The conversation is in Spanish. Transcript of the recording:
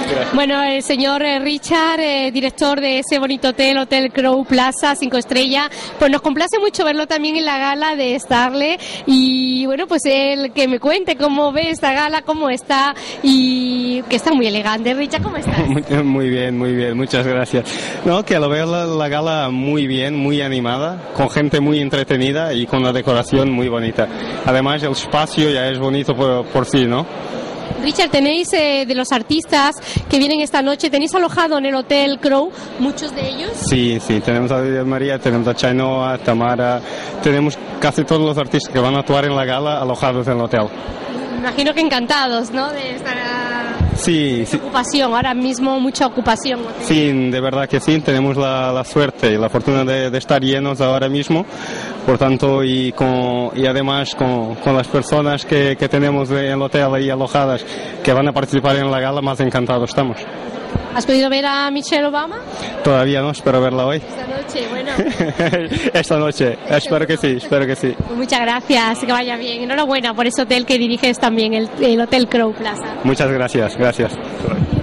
Gracias. Bueno, el señor Richard, director de ese bonito hotel, Hotel Crow Plaza, 5 estrellas, pues nos complace mucho verlo también en la gala de Starlet y bueno, pues él que me cuente cómo ve esta gala, cómo está y que está muy elegante. Richard, ¿cómo estás? Muy bien, muchas gracias. No, que lo veo la gala muy bien, muy animada, con gente muy entretenida y con la decoración muy bonita. Además, el espacio ya es bonito por sí, ¿no? Richard, tenéis de los artistas que vienen esta noche, ¿tenéis alojado en el Hotel Crow muchos de ellos? Sí, tenemos a Lidia María, tenemos a Chainoa, Tamara, tenemos casi todos los artistas que van a actuar en la gala alojados en el hotel. Me imagino que encantados, ¿no? De estar sí. ocupación, ahora mismo mucha ocupación. Sí, de verdad que sí, tenemos la suerte y la fortuna de estar llenos ahora mismo, por tanto, y además con las personas que tenemos en el hotel ahí alojadas que van a participar en la gala, más encantados estamos. ¿Has podido ver a Michelle Obama? Todavía no, espero verla hoy. Esta noche, bueno. Esta noche, espero que sí. Pues muchas gracias, que vaya bien. Enhorabuena por ese hotel que diriges también, el Hotel Crow Plaza. Muchas gracias.